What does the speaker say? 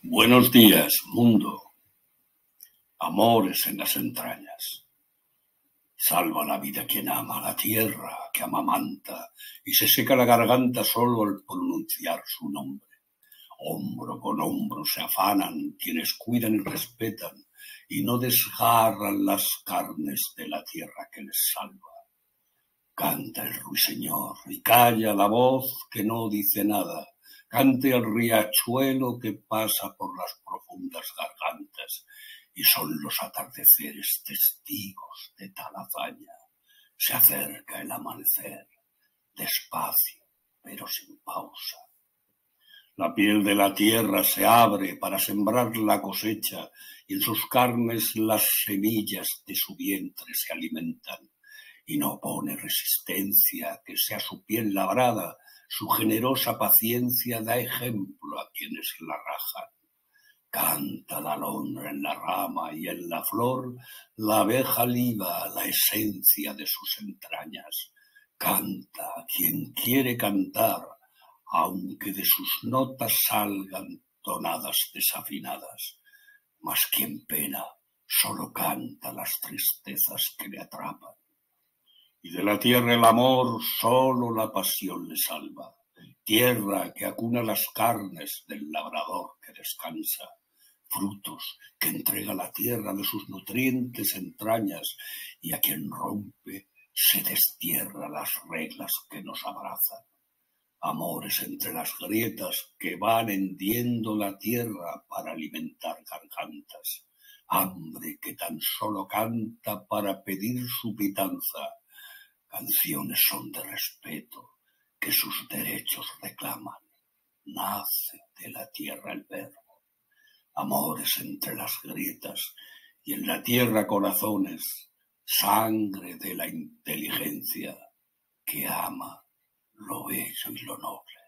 Buenos días, mundo. Amores en las entrañas. Salva la vida quien ama la tierra, que amamanta, y se seca la garganta solo al pronunciar su nombre. Hombro con hombro se afanan quienes cuidan y respetan, y no desgarran las carnes de la tierra que les salva. Canta el ruiseñor y calla la voz que no dice nada. Cante el riachuelo que pasa por las profundas gargantas, y son los atardeceres testigos de tal hazaña. Se acerca el amanecer, despacio, pero sin pausa. La piel de la tierra se abre para sembrar la cosecha, y en sus carnes las semillas de su vientre se alimentan. Y no pone resistencia que sea su piel labrada, su generosa paciencia da ejemplo a quienes la rajan. Canta la alondra en la rama y en la flor, la abeja liba la esencia de sus entrañas. Canta quien quiere cantar, aunque de sus notas salgan tonadas desafinadas. Mas quien pena solo canta las tristezas que le atrapan. Y de la tierra el amor solo la pasión le salva. Tierra que acuna las carnes del labrador que descansa. Frutos que entrega la tierra de sus nutrientes entrañas, y a quien rompe se destierra las reglas que nos abrazan. Amores entre las grietas que van hendiendo la tierra para alimentar gargantas. Hambre que tan solo canta para pedir su pitanza. Canciones son de respeto que sus derechos reclaman. Nace de la tierra el verbo. Amores entre las grietas y en la tierra corazones. Sangre de la inteligencia que ama lo bello y lo noble.